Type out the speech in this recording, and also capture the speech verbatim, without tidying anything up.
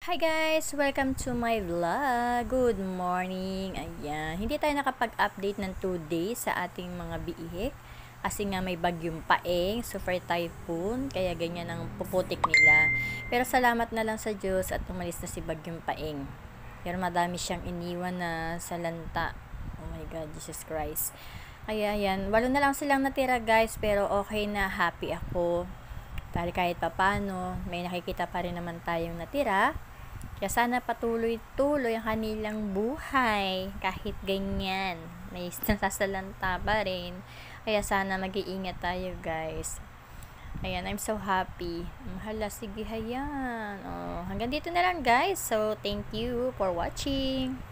Hi guys! Welcome to my vlog. Good morning. Ayan. Hindi tayo nakapag-update ng two days sa ating mga biik. Kasi nga may bagyong paeng, super typhoon. Kaya ganyan ang puputik nila. Pero salamat na lang sa Diyos at umalis na si bagyong paeng. Pero madami siyang iniwan na sa lanta. Oh my God, Jesus Christ. Kaya yan. Walo na lang silang natira guys. Pero okay na. Happy ako. Dahil kahit papano, may nakikita pa rin naman tayong natira. Kaya sana patuloy-tuloy ang kanilang buhay. Kahit ganyan. May nasasalanta pa rin. Kaya sana mag-iingat tayo guys. Ayan, I'm so happy. Hala, sige, hayan. Oh, hanggang dito na lang guys. So, thank you for watching.